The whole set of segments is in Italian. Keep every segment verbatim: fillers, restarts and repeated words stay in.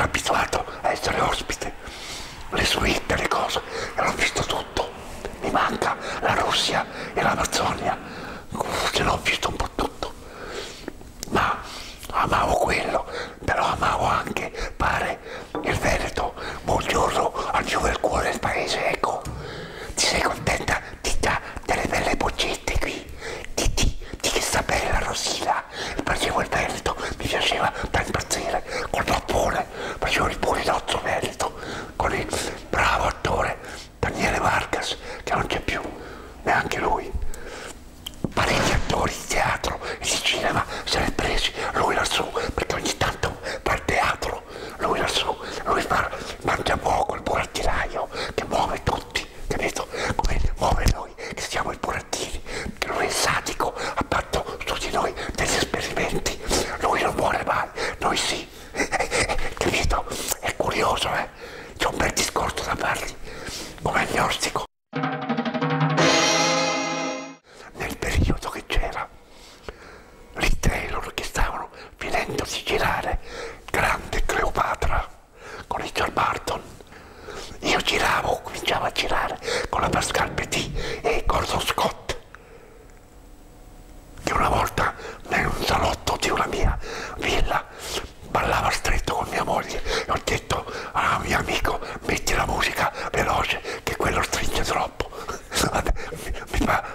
ero abituato a essere ospite, le suite, le cose, e l'ho visto tutto. Mi manca la Russia e l'Amazzonia, ce l'ho visto un po' tutto, ma amavo quello, però amavo anche, pare, il Veneto. Buongiorno al più del cuore del paese, ecco. Ti sei contenta di dà delle belle boccette qui? Di, di, di che sta bene la Rosina? Facevo il Veneto, mi piaceva da impazzire, col pappone, facevo il pulinozzo Veneto, con il bravo attore Daniele Vargas, che non c'è più, neanche lui. Parecchi attori di teatro e di cinema se ne è presi, lui lassù, perché ogni tanto fa il teatro, lui lassù, lui fa, mangia poco, il burattinaio, che muove tutti, capito? Come muove noi, che siamo i burattini, che lui è sadico, ha fatto su di noi degli esperimenti, lui non muore mai, noi sì, capito? È curioso, eh? C'è un bel discorso da fargli, come agnostico. Nel periodo che c'era Lee Taylor, che stavano finendo di girare Grande Cleopatra con Richard Burton, io giravo, cominciavo a girare con la Pascal Petit e Gordon Scott, che una volta in un salotto di una mia villa ballava stretto con mia moglie e ho detto al mio amico: metti la musica veloce che quello stringe troppo. mi, mi fa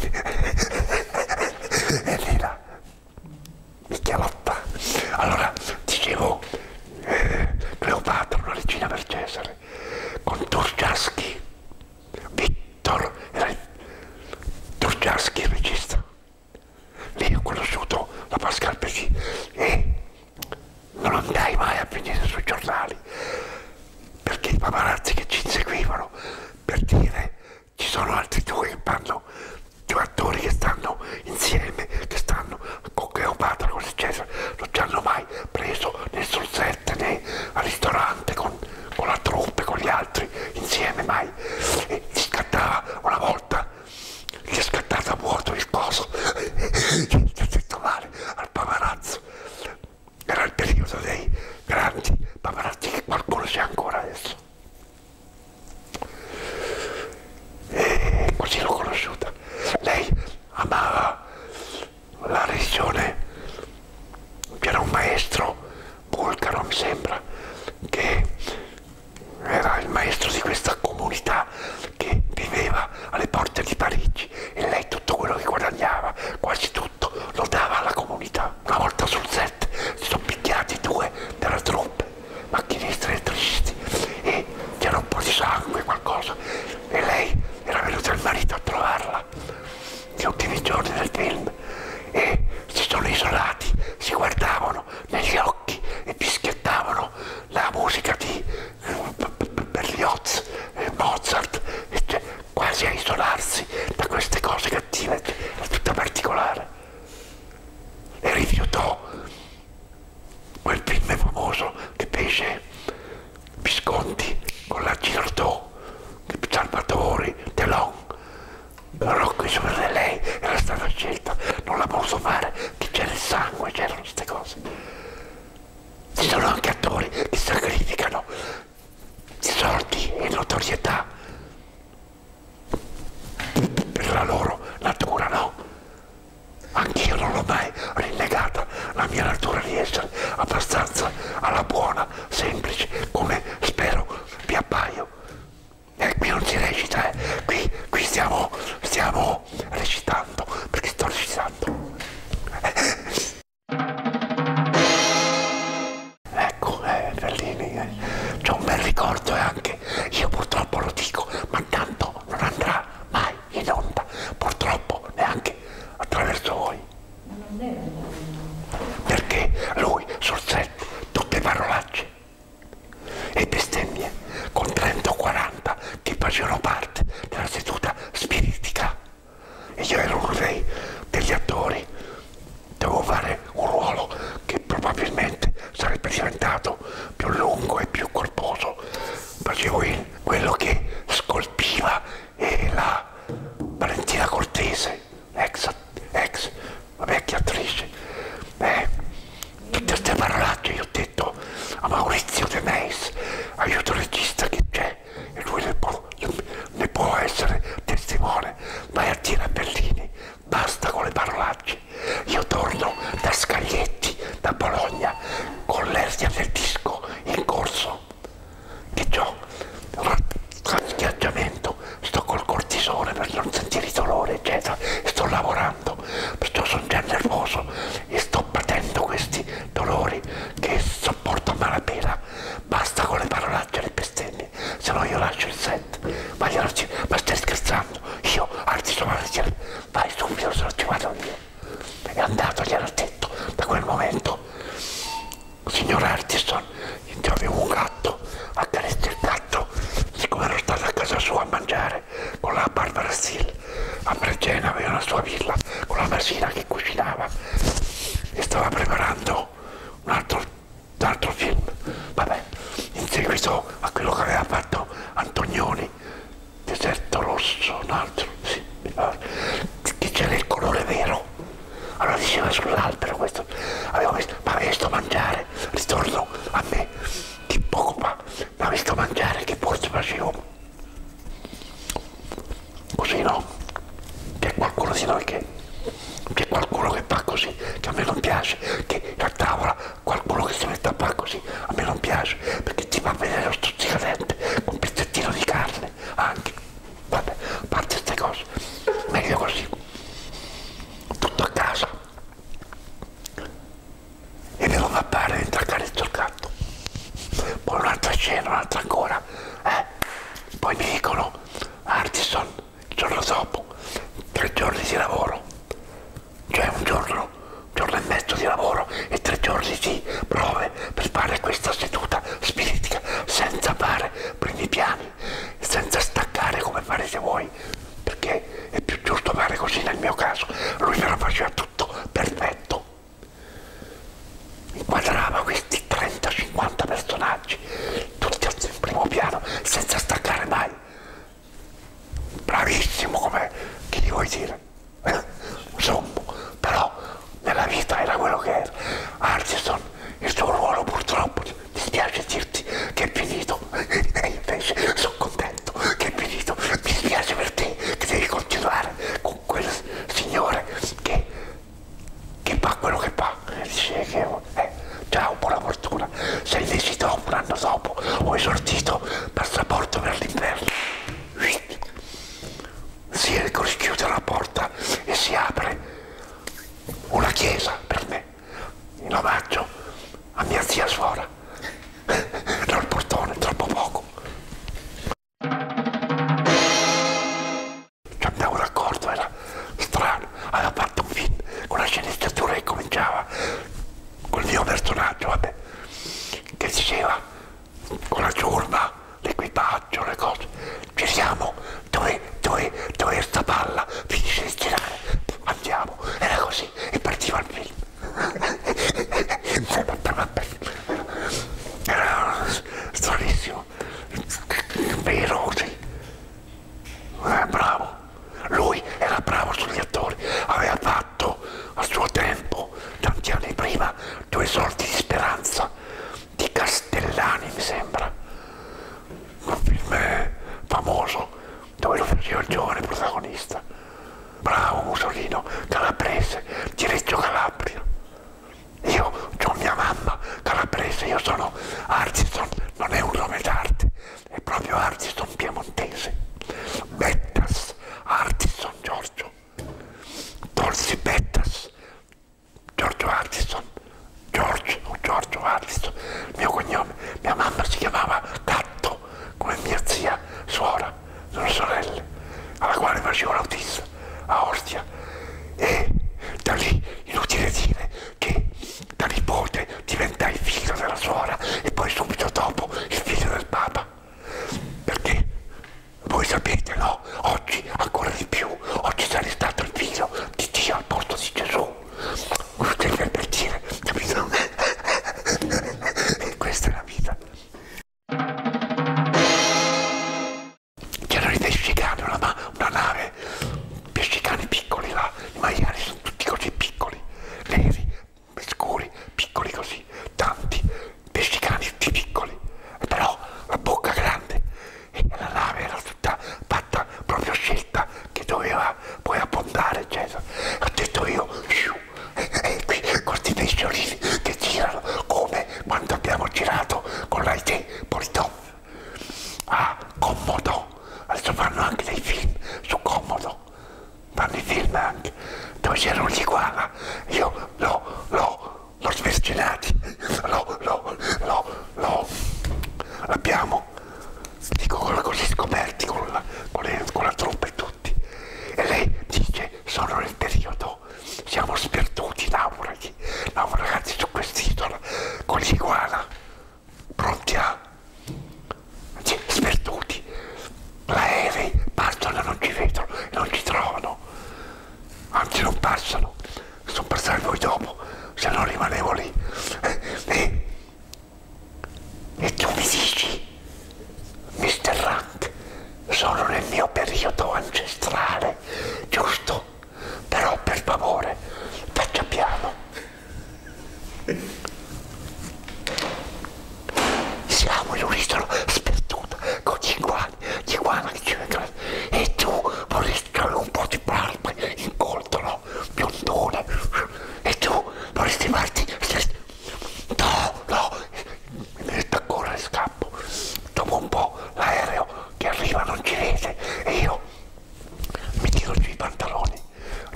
e lì là mi chialotta. Allora dicevo eh, Cleopatra, una regina per Cesare, con Turciaschi, Victor era il Turciaschi il regista. Lì ho conosciuto la Pascal Petit e non andai mai a venire sui giornali, perché i paparazzi che ci inseguivano per dire ci sono altri due che fanno, due attori che stanno insieme, che stanno con Cleopatra, con eccetera, non ci hanno mai preso né sul set né al ristorante con, con la troupe, con gli altri insieme, mai. E gli scattava una volta, gli è scattato a vuoto il coso, gli ha detto male al paparazzo. Era il periodo dei grandi paparazzi che qualcuno c'è ancora adesso. E così l'ho conosciuta. Lei amava la religione, c'era un maestro bulgaro, mi sembra, che era il maestro di questa comunità che viveva alle porte di Parigi, e lei tutto quello che guadagnava, quasi tutto, lo dava alla comunità. Una volta sul set si sono picchiati due della troupe, macchinisti elettricisti, e c'era un po' di sangue, qualcosa, e lei era venuto il marito a trovarla gli ultimi giorni del film e si sono isolati, si guardavano negli occhi e fischiettavano la musica di Berlioz, Mozart, e cioè, quasi a isolarsi da queste cose cattive, era tutta particolare. E rifiutò quel film famoso che fece Visconti con la Girardot, Salvatori, Delon, Rocco e Super, lei era stata scelta, non l'ha voluto fare, che c'era il sangue, c'erano queste cose. Ci sono anche attori che sacrificano i soldi e notorietà per la loro natura, no? Anch'io non l'ho mai rinnegata, la mia natura di essere abbastanza alla buona, semplice, come spero vi appaio. E qui non si recita, eh. qui, qui stiamo, stiamo recitando, perché sto recitando. Ecco, eh, Fellini, eh. C'ho un bel ricordo, e anche io purtroppo lo dico, ma tanto non andrà mai in onda, purtroppo neanche attraverso voi. Perché lui sul set tutte parolacce e bestemmie con trenta o quaranta che facevano parte della seduta spiritica, e io ero uno dei, degli attori, dovevo fare un ruolo che probabilmente sarebbe diventato più lungo e più corposo. Facevo il, quello che scolpiva e la Valentina Cortese, ex, ex vecchia attrice. Beh, tutte queste parolacce io ho detto a Maurizio Maurizio De Meis, aiuto regista che c'è, e lui ne può, ne può essere testimone. Vai a dire a Bellini, basta con le parolacce. Io torno da Scaglietti, da Bologna, con l'ernia del disco in corso, che c'ho schiacciamento, sto col cortisone per non sentire i dolori, eccetera, e sto lavorando, perciò sono già nervoso e sto patendo questi dolori che sopporto a malapena. Basta con le parolacce e le bestemmie, se no io lascio il set. Ma, glielo, ma stai scherzando? Io, Artison, vai subito, se no ci vado io. È andato, gliel'ho detto, da quel momento. Signor Artison, io avevo un gatto, accarezzo il gatto, siccome ero stato a casa sua a mangiare con la Barbara Steele, a Bregena aveva una sua villa con la Masina che cucinava e stava preparando un altro, un altro film, vabbè, in seguito a quello che aveva fatto Antonioni, Deserto Rosso, un altro, sì, che c'era il colore vero. Allora diceva sull'albero questo, avevo visto, mi aveva visto mangiare, ritorno a me di poco fa, mi ha visto mangiare che forse facevo così, no? C'è qualcuno di noi che, c'è qualcuno che fa così, che a me non piace, che a tavola qualcuno che si mette a fare così, a me non piace, perché ti fa vedere lo stuzzicadente con un pezzettino di carne, anche, vabbè, a parte queste cose, meglio così. Tutto a casa e me lo fa fare mentre accarezzo il gatto. Poi un'altra scena, un'altra ancora, eh? Poi mi dicono Artison, il giorno dopo, tre giorni di lavoro, cioè un giorno, un giorno e mezzo di lavoro e tre giorni di prove per fare questa seduta spiritica senza fare primi piani, senza staccare come farete voi, perché è più giusto fare così nel mio caso. Lui me lo faceva tutto perfetto, inquadrava questi trenta cinquanta personaggi tutti al primo piano senza staccare mai. Bravissimo, come, che gli vuoi dire, eh? Insomma, però nella vita era quello che era. Artison, il suo ruolo purtroppo, mi spiace dirti che è finito, e invece sono contento che è finito. Mi spiace per te che devi continuare con quel signore che, che fa quello che fa. Dice che eh, ciao, buona fortuna. Sei mesi dopo, un anno dopo, ho esordito passaporto per l'inverno. Si chiude la porta e si apre una chiesa per me in omaggio a mia zia suora. No, il portone è troppo poco. Ci andavo d'accordo, era strano. Aveva fatto un film con la sceneggiatura che cominciava col mio personaggio, vabbè, che diceva con la giurma, l'equipaggio, le cose, giriamo, dove, dove, dove sta palla, finisce di girare, andiamo, era così, e partiva il film. Era stranissimo, vero, sì, eh, bravo, lui era bravo sugli attori, aveva fatto a suo tempo, tanti anni prima, Due soldi di speranza, di Castellani mi sembra, un film famoso dove lo faceva il giovane protagonista, bravo Musolino, calabrese, di Reggio Calabria. Io ho mia mamma calabrese, io sono Artison, non è un nome d'arte, è proprio Artison piemontese. Bettas, Artison Giorgio, Dolci Bettas, Giorgio Artison, Giorgio, Giorgio Artison, il mio cognome. Mia mamma si chiamava Gatto, come mia zia, suora, sono sorelle, alla quale facevo l'autista a Ostia. E da lì, inutile dire che da nipote diventai figlio della suora e poi subito dopo il figlio del Papa, perché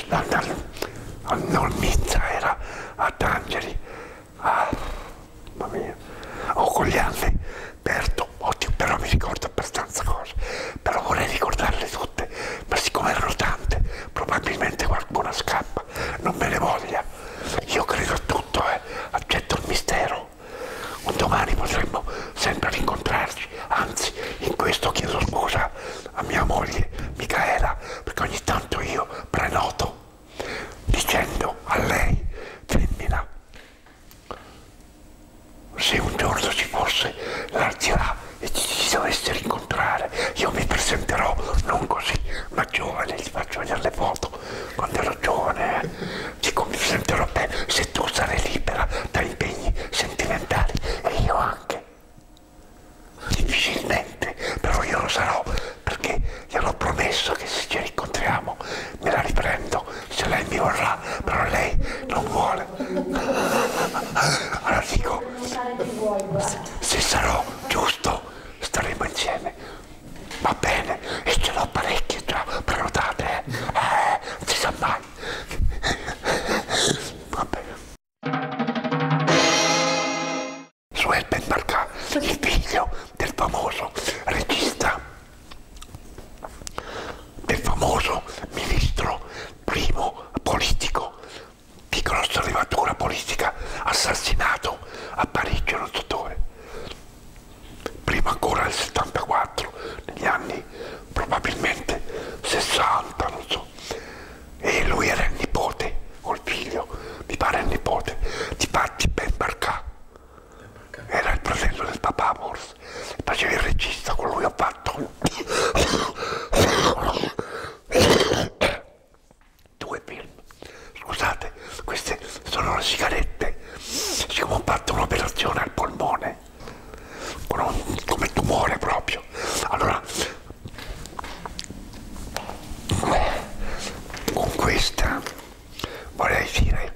a Nolmizza, era a Tangeri, ah, mamma mia, o con gli anni perdo, oddio, però mi ricordo abbastanza cose, però vorrei ricordarle tutte, ma siccome erano tante, probabilmente qualcuna scappa, non me ne voglia, io credo a tutto, eh, accetto il mistero, un domani potremmo sempre rincontrarci, anzi, in questo chiedo scusa a mia moglie Micaela, perché ogni tanto io prenoto, dicendo a lei, femmina, se un giorno ci fosse l'aldilà e ci si dovesse rincontrare, io mi presenterò non così, ma giovane, ti faccio vedere le foto, quando ero giovane, eh. Dico, mi presenterò bene, se tu sarai libera da impegni sentimentali, e io anche. Difficilmente, però io lo sarò, perché gliel'ho promesso che se ci rincontriamo me la riprendo, se lei mi vorrà, però lei non vuole. Allora dico, se sarò giusto, staremo insieme. Va bene, e ce l'ho parecchie già prenotate, eh? Eh, non si sa mai. Va bene. Suel Ben Barka, il figlio del famoso regista, del famoso ministro, primo politico di grossa levatura politica, assassinato a Parigi, non so dove, prima ancora del settantaquattro, negli anni probabilmente sessanta, non so, e lui era il nipote, o il figlio, mi pare il nipote, di Patti Ben Barka. Era il fratello del papà forse, faceva il regista, con lui ho fatto due film. Scusate, queste sono le sigarette, siccome ho fatto un'operazione al polmone, con un, come tumore proprio, allora con questa vorrei dire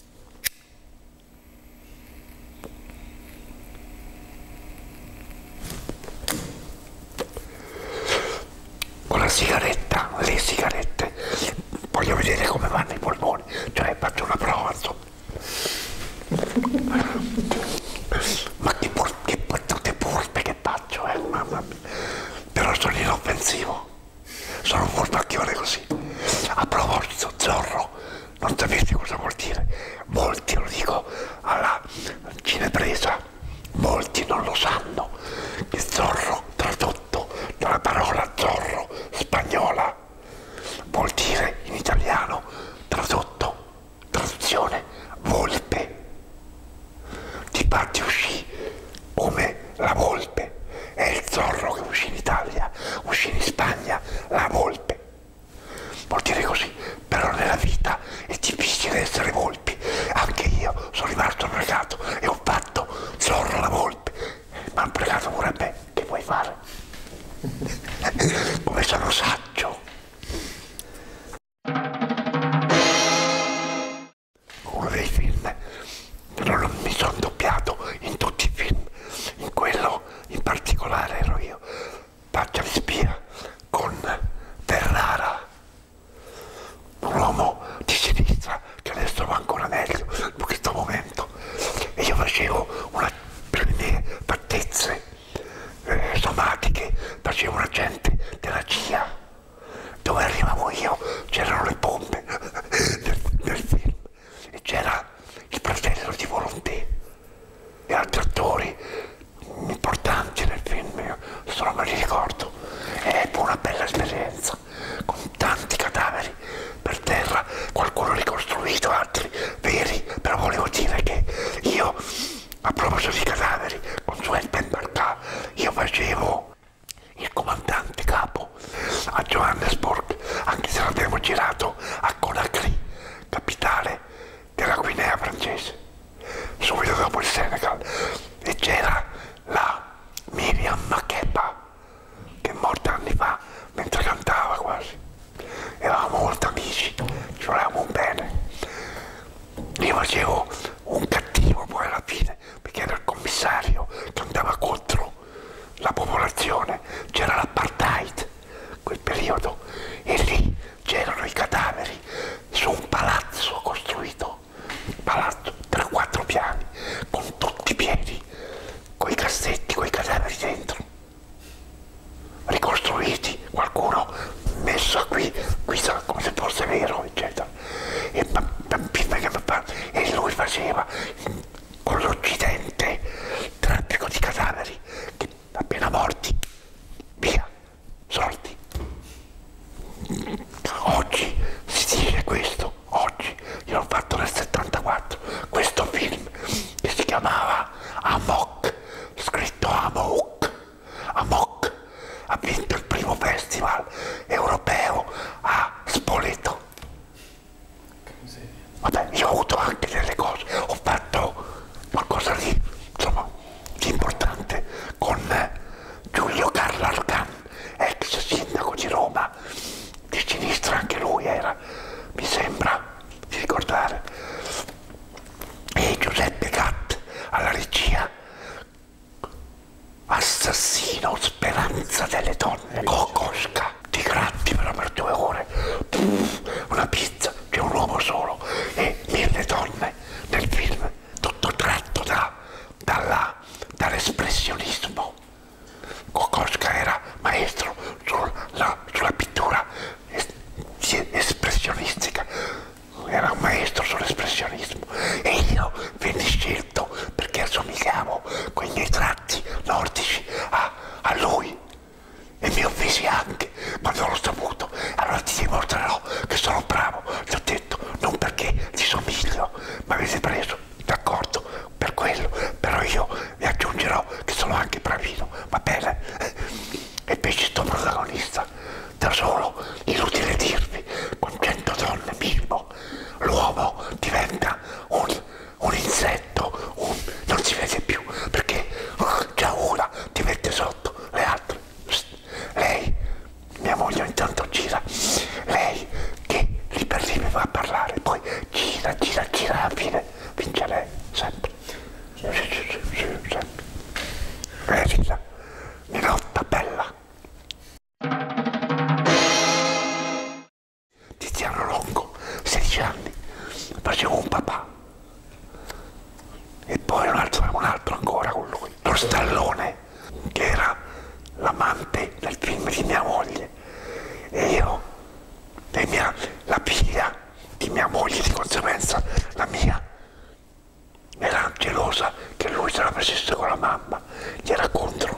con la sigaretta, le sigarette, voglio vedere come vanno i polmoni, cioè faccio una prova, insomma. Ma che, pur, che battute burpe che faccio, eh, mamma mia. Però sono inoffensivo, sono un furbacchione così. A proposito, Zorro, non sapete cosa vuol dire? Molti, lo dico alla cinepresa, molti non lo sanno. Il Zorro, tradotto dalla parola Zorro spagnola, vuol dire in italiano, tradotto, traduzione, volpe. Difatti uscì come la volpe, è il Zorro che uscì in Italia, uscì in Spagna, la volpe. Vuol dire così, però nella vita è difficile essere volpi, anche io sono rimasto pregato e ho fatto Zorro la volpe, mi hanno pregato pure a me, che vuoi fare? Come sono saggio. Uno dei film, non mi sono doppiato in tutti i film, in quello in particolare ero io, Faccia di spia, con Ferrara, un uomo di sinistra che adesso va ancora meglio in questo momento, e io facevo una, per le mie fattezze eh, somatiche, facevo un agente della C I A, dove arrivavo io c'erano le bombe del, del film, e c'era il fratello di Volonté e altri attori importanti nel film, io questo non me li ricordo, e fu una bella esperienza, con tanti cadaveri per terra, qualcuno ricostruito, altri veri, però volevo dire che io, a proposito di cadaveri, con Suel Ben Barka, io facevo il comandante capo a Johannesburg, anche se l'abbiamo girato a Conakry, capitale della Guinea francese, subito dopo il Senegal, e c'era la Miriam Makeba, che è morta anni fa mentre cantava quasi. Eravamo molto amici, ci volevamo bene. Io facevo un cattivo poi alla fine, perché era il commissario e ma, ma, film che mi fa, e lui faceva con l'Occidente traffico di cadaveri che appena morti, via, soldi. Oggi si dice questo, oggi, io l'ho fatto nel settantaquattro, questo film che si chiamava Amok, scritto Amok, Amok, ha vinto il primo festival europeo a Spoleto. Vabbè, io ho avuto anche delle cose, ho fatto qualcosa di, insomma, di importante con Giulio Carlo Argan, ex sindaco di Roma, di sinistra anche lui era, mi sembra di ricordare, e Giuseppe Gatt alla regia, Assassino, speranza delle donne, Kokoschka, ti gratti però per due ore, una pizza, c'è un uomo solo e mille donne nel film, tutto tratto da, dalla, dall'espressionismo. Kokoschka era maestro sulla, sulla pittura es, espressionistica, era un maestro sull'espressionismo e io venni scelto perché assomigliavo con i miei tratti nordici a, a lui e mi offesi anche quando l'ho saputo. Allora ti dimostrerò che sono bravo, ti ho detto, non perché ti somiglio, ma avete preso, d'accordo, per quello, però io vi aggiungerò che sono anche bravino, va bene? E invece sto protagonista, da solo, inutile dirvi, con cento donne minimo, l'uomo diventa un, un insetto, un, non si vede più, perché uh, già una ti mette sotto, le altre, psst, lei, mia moglie intanto gira, lei che lì per lì mi va a parlare, poi gira, gira, gira, alla fine vince lei, sempre, sì, sì, sì, sì, sempre, vedila, Minotta bella. Tiziano Longo, sedici anni, facevo un papà e poi un altro, un altro ancora con lui, lo Stallone che era l'amante del film di mia moglie e io e mia, la figlia di mia moglie, di conseguenza la mia era gelosa che lui se la facesse con la mamma, gli era contro.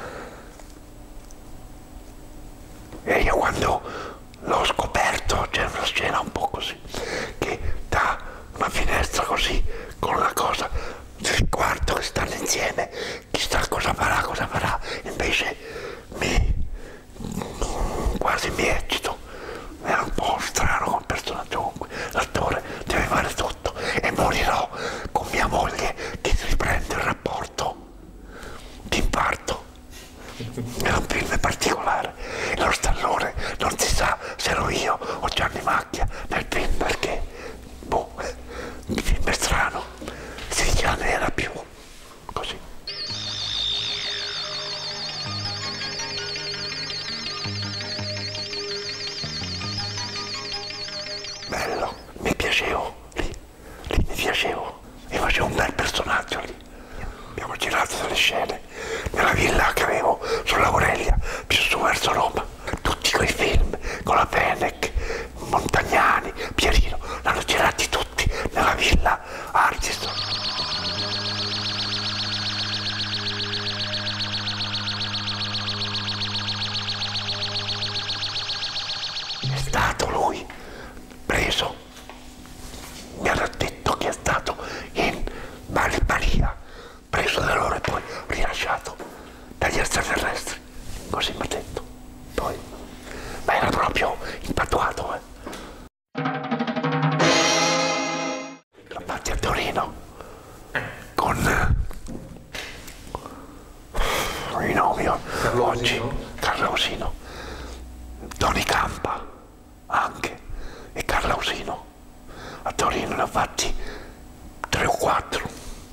E io quando l'ho scoperto, c'è una scena un po' così, che da una finestra così, con una cosa, del quarto che stanno insieme, chissà cosa farà, cosa farà, invece mi, quasi mi eccito, era un po' strano come personaggio, comunque, l'attore deve fare tutto, e morirò con mia moglie che riprende il rapporto d'infarto. Era un film particolare, lo Stallone non si sa se ero io o Gianni Macchia nel film perché, boh, il film è strano, sedici anni era più così. Bello, mi piacevo lì, lì mi piacevo e facevo un bel personaggio lì. Abbiamo girato delle scene nella villa che avevo sulla Aurelia, più su verso Roma. Tutti quei film con la Fenech, Montagnani, Pierino, l'hanno girati tutti nella villa Artist. È stato lui preso, mi hanno detto che è stato in Maria, preso da loro e poi rilasciato dagli extraterrestri, così mi ha detto, poi, ma era proprio impatuato, eh. L'ho fatti a Torino, con i nomi oggi, Carlausino, Tony Campa, anche, e Carlausino, a Torino ne ho fatti tre o quattro,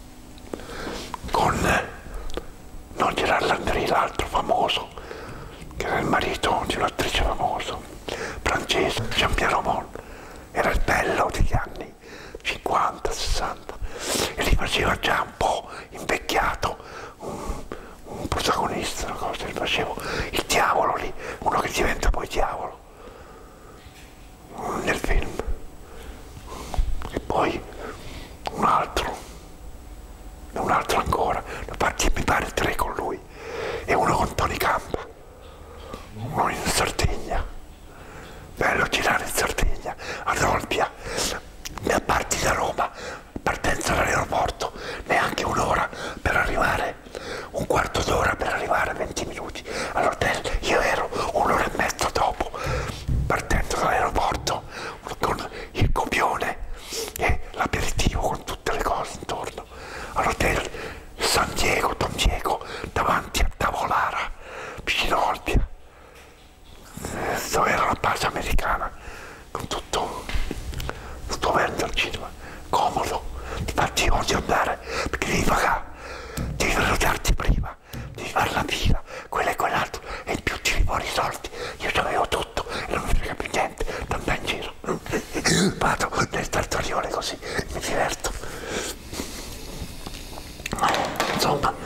con non Gerard Landry, l'altro famoso, che era il marito di un'attrice famosa, francese, Jean-Pierre Romon, era il bello degli anni cinquanta sessanta, e li faceva già un po' invecchiato, un, un protagonista, una cosa, gli facevo il diavolo lì, uno che diventa poi diavolo, nel film. al cinema, comodo, infatti odio andare, perché devi pagare, devi prenotarti prima, devi fare la fila, quello e quell'altro, e in più tiri fuori i soldi, io c'avevo tutto e non mi frega più niente, da andare in giro, vado nel tartorione così, mi diverto. Insomma,